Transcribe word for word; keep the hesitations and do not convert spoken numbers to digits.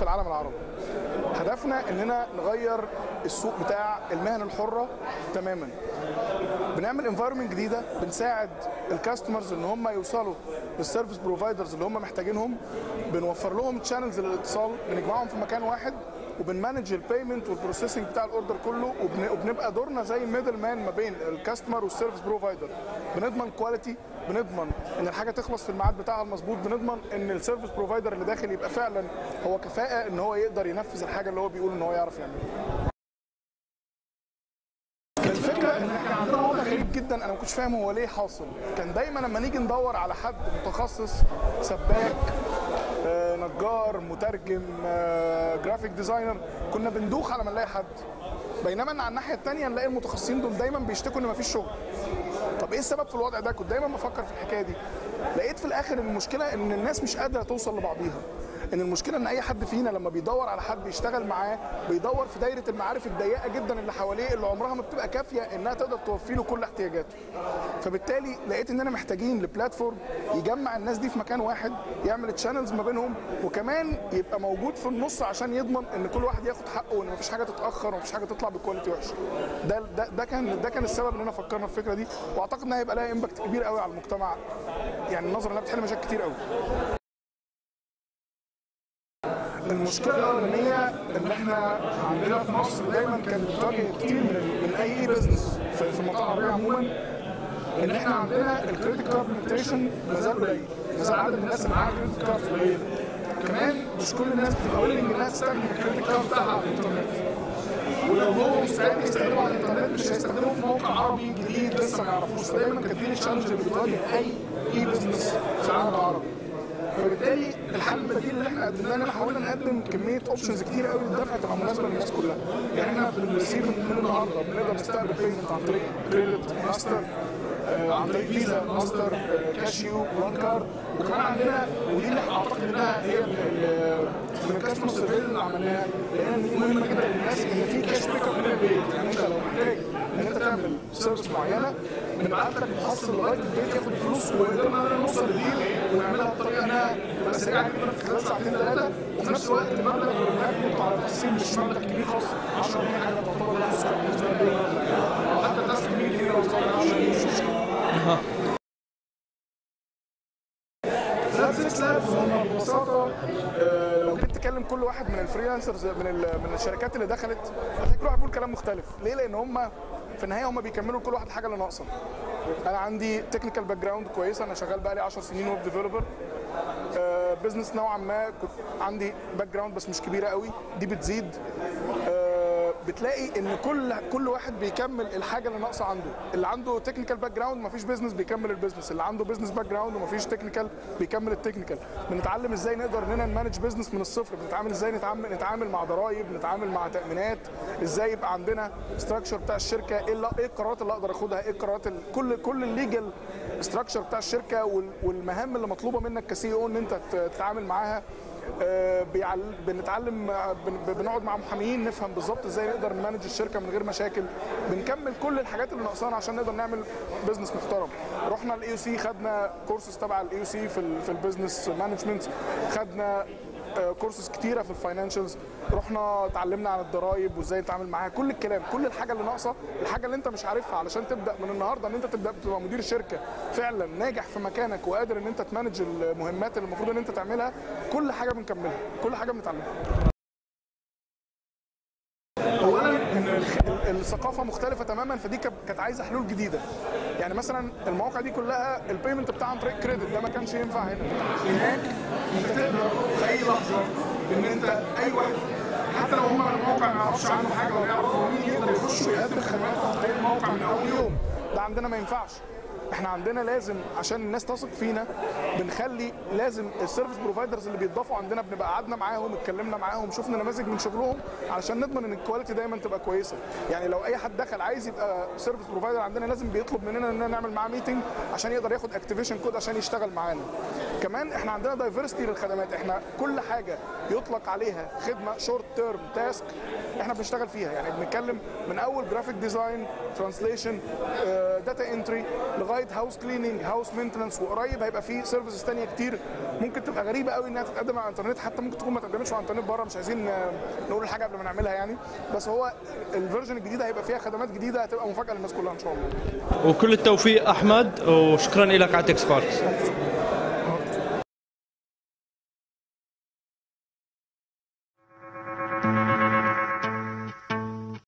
في العالم العربي. هدفنا اننا نغير السوق بتاع المهن الحره تماما. بنعمل انفايرمنت جديده، بنساعد الكاستمرز ان هم يوصلوا للسيرفيس بروفايدرز اللي هم محتاجينهم، بنوفر لهم تشانلز للاتصال، بنجمعهم في مكان واحد، وبنمانج البيمنت والبروسيسنج بتاع الاوردر كله، وبنبقى دورنا زي ميدل مان ما بين الكاستمر والسيرفيس بروفايدر. بنضمن كواليتي، بنضمن ان الحاجه تخلص في الميعاد بتاعها المظبوط، بنضمن ان السيرفيس بروفايدر اللي داخل يبقى فعلا هو كفاءه ان هو يقدر ينفذ الحاجه اللي هو بيقول ان هو يعرف يعملها. الفكره ان احنا عندنا وضع غريب جدا انا ما كنتش فاهم هو ليه حاصل. كان دايما لما نيجي ندور على حد متخصص، سباك، آه، نجار، مترجم، آه، جرافيك ديزاينر، كنا بندوخ على ما نلاقي حد. بينما ان على الناحيه الثانيه نلاقي المتخصصين دول دايما بيشتكوا ان مفيش شغل. طب ايه السبب في الوضع ده؟ كنت دايما بفكر في الحكايه دي. لقيت في الاخر ان المشكله ان الناس مش قادره توصل لبعضيها. ان المشكله ان اي حد فينا لما بيدور على حد يشتغل معاه بيدور في دايره المعارف الضيقه جدا اللي حواليه، اللي عمرها ما بتبقى كافيه انها تقدر توفي له كل احتياجاته. فبالتالي لقيت اننا محتاجين لبلاتفورم يجمع الناس دي في مكان واحد، يعمل تشانلز ما بينهم، وكمان يبقى موجود في النص عشان يضمن ان كل واحد ياخد حقه، وان مفيش حاجه تتاخر ومفيش حاجه تطلع بكواليتي وحشه. ده ده ده كان ده كان السبب اننا فكرنا في الفكره دي، واعتقد انها هيبقى لها امباكت كبير قوي على المجتمع، يعني نظرا انها بتحل مشاكل كتير قوي. المشكله الاولانيه ان احنا عندنا في مصر دايما كانت بتواجه كتير من من اي بزنس في المنطقه العربيه عموما، ان احنا عندنا الكريدت كارد بنتريشن ما زال قليل، ما زال عدد الناس اللي معاها كريدت كارد قليل. كمان مش كل الناس بتبقى ويلنج انها تستخدم الكريدت كارد بتاعها على الانترنت، ولو هو مستعد يستخدمه على الانترنت مش هيستخدمه في موقع عربي جديد لسه ما يعرفوش. فدايما كانت دي التشالنج اللي بتواجه اي اي بزنس في العالم العربي. فبالتالي الحل البديل اللي احنا قدمناه ان احنا حاولنا نقدم كميه اوبشنز كتير قوي للدفع تبقى مناسبه للناس كلها. يعني احنا بنريسيف من النهارده بنقدر نستقبل بيمنت عن طريق كريدت ماستر، آه عن طريق فيزا ماستر، آه كاشيو، وان كارد. وكمان عندنا، ودي اللي اعتقد انها هي من الكاستمر سيرفي اللي عملناها، لان دي مهمه جدا للناس ان في كاش بيك اب من البيت. يعني انت لو محتاج ان انت تعمل سيرفيس معينه بنبعت لك محصل لغايه البيت ياخد فلوس، وقدرنا نوصل لديل ونعملها بطريقه انها تبقى سريعه جدا في خلال ساعتين ثلاثه، وفي نفس الوقت المبلغ اللي بناخده على التقسيم مش مبلغ كبير خالص. عشرة جنيه حاجه تعتبر فلوس بالنسبه لي، او حتى الناس كبير جنيه لو صار عشرة جنيه مش مشكله. سيكس لابس هم ببساطه لو جيت تكلم كل واحد من الفريلانسرز من من الشركات اللي دخلت هتلاقي كل واحد بيقول كلام مختلف. ليه؟ لان هم في النهايه هم بيكملوا كل واحد الحاجه اللي ناقصه. انا عندي تكنيكال باك جراوند كويسه، انا شغال بقالي عشر سنين ويب ديفلوبر. بزنس نوعا ما كنت عندي باك جراوند بس مش كبيره قوي، دي بتزيد. بتلاقي ان كل كل واحد بيكمل الحاجه اللي ناقصه عنده. اللي عنده تكنيكال باك جراوند مفيش بزنس بيكمل البزنس، اللي عنده بزنس باك جراوند ومفيش تكنيكال بيكمل التكنيكال. بنتعلم ازاي نقدر اننا نمانج بزنس من الصفر، بنتعامل ازاي نتعامل نتعامل مع ضرائب، نتعامل مع تامينات، ازاي يبقى عندنا ستراكشر بتاع الشركه، ايه ايه القرارات اللي اقدر اخدها، ايه القرارات كل كل الليجل ستراكشر بتاع الشركه، والمهام اللي مطلوبه منك كسي او ان انت تتعامل معاها. آه بنتعلم، بنقعد مع محاميين نفهم بالظبط ازاي نقدر نمانج الشركه من غير مشاكل. بنكمل كل الحاجات اللي ناقصانا عشان نقدر نعمل بزنس محترم. رحنا الاي او سي، خدنا كورسز تبع الاي او سي في في البزنس مانجمنت، خدنا كورسز كتيره في الفاينانشالز، رحنا اتعلمنا عن الضرايب وازاي نتعامل معاها. كل الكلام، كل الحاجه اللي ناقصه، الحاجه اللي انت مش عارفها علشان تبدا من النهارده ان انت تبدا تبقى مدير شركه فعلا ناجح في مكانك وقادر ان انت تمانج المهمات اللي المفروض ان انت تعملها. كل حاجه بنكملها، كل حاجه بنتعلمها. اولا ان الثقافه مختلفه تماما، فدي كانت عايزه حلول جديده. يعني مثلا المواقع دي كلها البيمنت بتاعها عن طريق كريدت، ده ما كانش ينفع هنا. هناك انت تقدر في اي لحظه ان انت اي واحد حتى لو هم الموقع ما يعرفش عنه حاجه ولا يعرف هو مين يقدر يخش ويقدم خدمات عن طريق الموقع من اول يوم. ده عندنا ما ينفعش. احنا عندنا لازم عشان الناس تثق فينا بنخلي لازم السيرفيس بروفايدرز اللي بيتضافوا عندنا بنبقى قعدنا معاهم، اتكلمنا معاهم، شفنا نماذج من شغلهم علشان نضمن ان الكواليتي دايما تبقى كويسه. يعني لو اي حد دخل عايز يبقى سيرفيس بروفايدر عندنا لازم بيطلب مننا ان نعمل معاه ميتنج عشان يقدر ياخد اكتيفيشن كود عشان يشتغل معانا. كمان احنا عندنا دايفرستي للخدمات، احنا كل حاجه يطلق عليها خدمه شورت تيرم تاسك احنا بنشتغل فيها. يعني بنتكلم من اول جرافيك ديزاين، ترانسليشن، داتا انتري، لغايه هاوس كليننج، هاوس مينتنس، وقريب هيبقى في سيرفيسز ثانيه كتير ممكن تبقى غريبه قوي انها تتقدم على الانترنت، حتى ممكن تكون ما تقدمش على الانترنت بره، مش عايزين نقول الحاجه قبل ما نعملها يعني. بس هو الفيرجن الجديده هيبقى فيها خدمات جديده هتبقى مفاجاه للناس كلها ان شاء الله. وكل التوفيق احمد، وشكرا لك على تك سباركس.